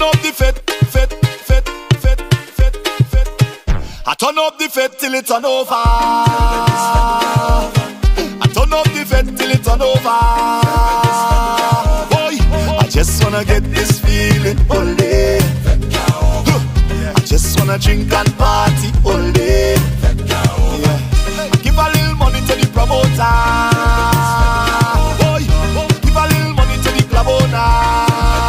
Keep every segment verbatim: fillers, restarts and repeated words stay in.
turn up the fet, fet, fet, fet, fet, fet. I turn up the fet till it turn over. I turn up the fet till it turn over. Boy, I just wanna get this feeling all day. I just wanna drink and party all day. Yeah. Give a little money to the promoter. Boy, give a little money to the club owner.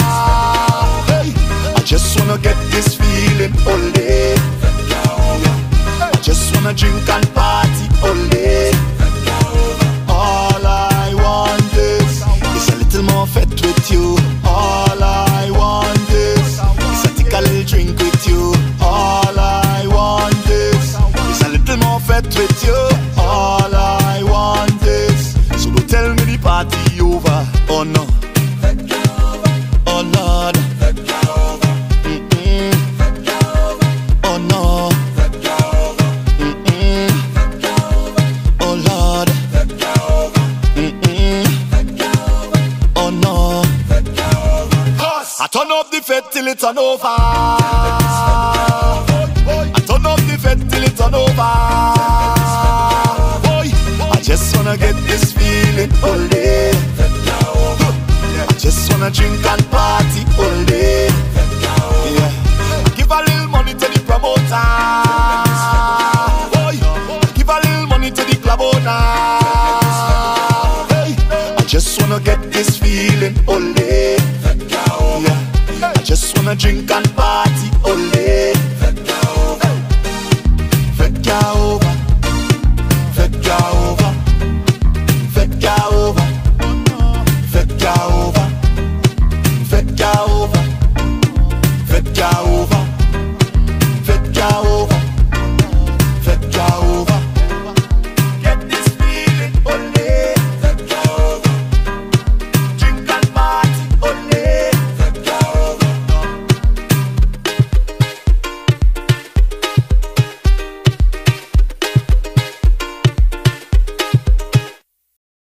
I just wanna get this feeling all day. I just wanna drink and party all day. All I want is, is a little more fete with you. All I want is, is a take a little drink with you. All I want is, is a little more fete with you. All I want is, so don't tell me the party over. Oh no. Oh Lord. I turn up the fet till it turn over. I turn up the fet till it turn over. Boy, I just wanna get this feeling all day. I just wanna drink and party all day. Yeah. Give a little money to the promoter. Boy, give a little money to the club owner. Hey, I just wanna get this feeling all day. I just wanna drink and party